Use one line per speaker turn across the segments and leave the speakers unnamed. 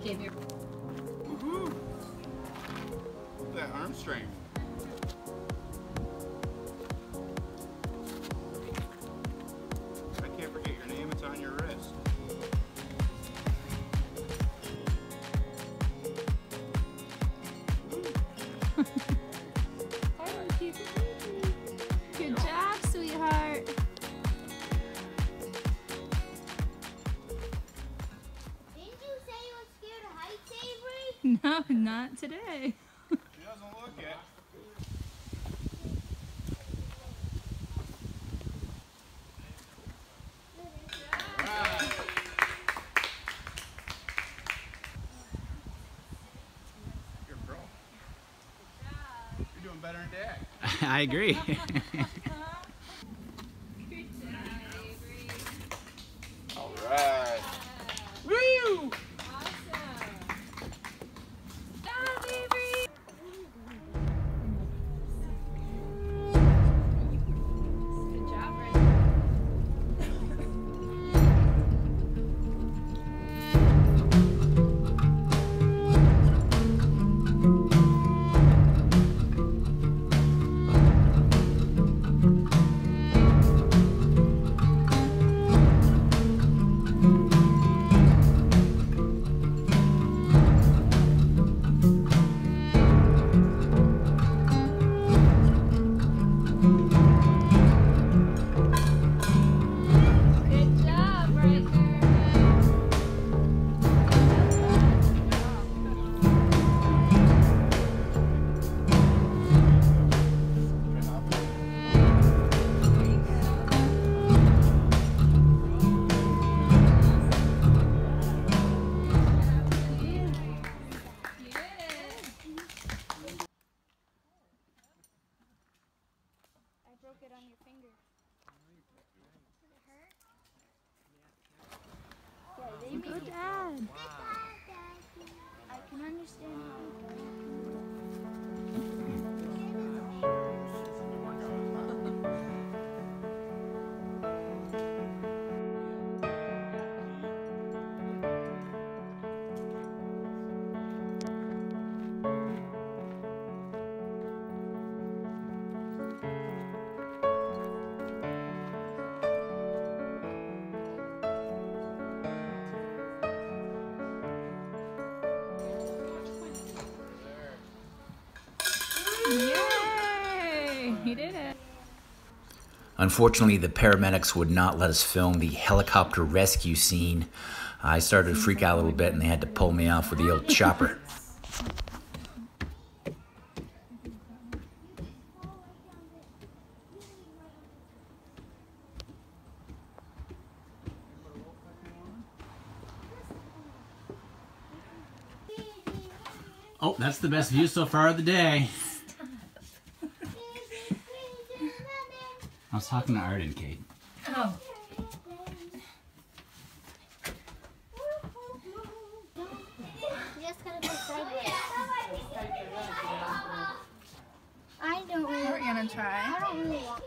Give your...
Woohoo! Look at that arm strength. I can't forget your name, it's on your wrist.
Good job, sweetheart.
Didn't you say you were scared of heights, Avery?
No, not today.
She doesn't look it. Right. You're a pro. You're doing better than Dad.
I agree.
Good job, Avery.
All right. Woo!
Awesome. Good job, Avery. Good job, right? Good job, right there.
I broke it on your finger. Did it hurt? Yeah, they made
Good
it.
dad.
I can understand
Yay! He did it.
Unfortunately, the paramedics would not let us film the helicopter rescue scene. I started to freak out a little bit and they had to pull me off with the old chopper. Oh, that's the best view so far of the day. I was talking to Art and Kate.
Oh.
You just gotta go sideways. I don't really.
We're gonna try.
I don't really want.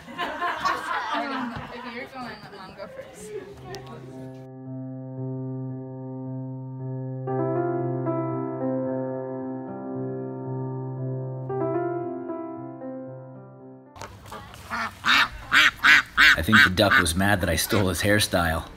If you're going, let Mom go first.
I think the duck was mad that I stole his hairstyle.